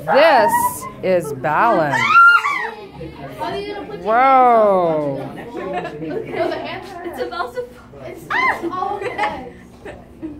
This is balance. Whoa. It's about to. It's all okay.